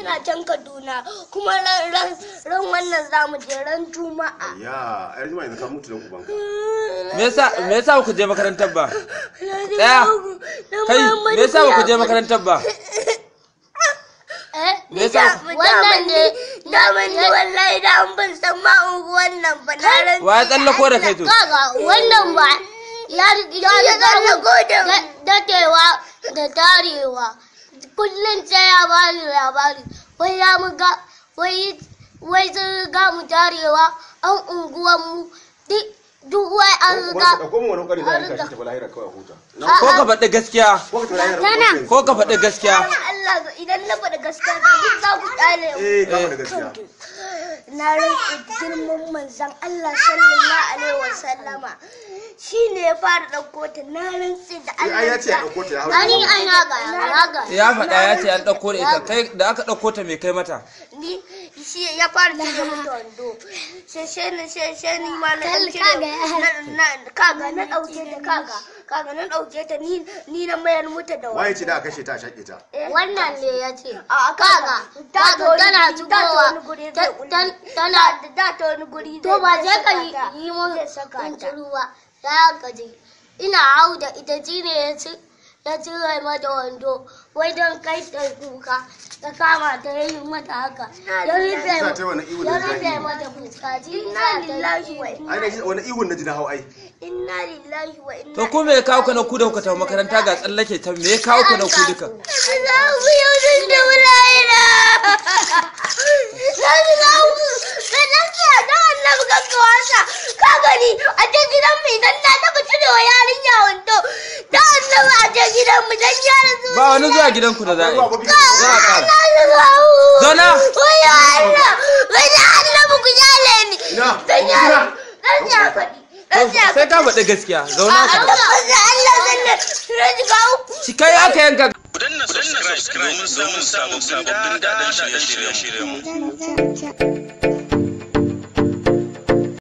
suna can Kaduna kuma ran wannan zamu je ran Juma'a. Ya, ai Juma'a yanzu ka mutu da ubanka. Me yasa ku je makarantar ba? Tsaya. Kai, me yasa ku je makarantar ba? Me yasa wannan ne daman ni wallahi da an ban san ma unguwan nan ba na ran. Wa ya tsallako da kai to? Kaga wannan ba ya tsallako da datewa da tarewa. Kullum sai ya bani labari wai ya muga wai sun ga mu tarewa an unguwan mu duk wai an riga ko ka faɗi gaskiya ko ka faɗi gaskiya Allah idan na faɗi gaskiya da duk za ku tsale ka faɗi gaskiya na rantsa girman manzon Allah sallallahu alaihi wasallama shine ya fara dauko ta na rantsa da Allah ya ce ya dauko ta ani ana ga ya faɗa ya ce an dauko da ita kai da aka dauko ta me kai mata ni shi ya fara cire mata wando sai ni ma na kaga na dauke ta kaga na dauke ta ni na mayar muta da waye ce da aka kashe ta a shaƙe ta wannan ne yace kaga tana zubowa tana da ta wani guri to ba je ka yi mun ruwa ya gaji ina hau da ita shine ya cire mata wando wai don kai ta kuka ta kama ta yi mata haka ya rufe mata fuska inna lillahi wa inna ai wani ihun na ji na hau ai inna lillahi wa inna to ko me ya kawo ka na ku da kuka tafi makaranta ga tsallake ta me ya kawo ku na ku duka za ku yau da wulaina da annabi kanka wasa ka gani a je gidan mu idan na taba cire wa yarinya wando da annabi a je gidan mu dan yara su ba wani zuwa gidanku da za a yi za a ƙara zona wai Allah wai da annabi ku jale ni dan yara sai ka faɗi gaskiya zauna ka Allah zan ga uku shi kai aka yanka ku danna subscribe domin samun sababbin da shirye-shiryen mu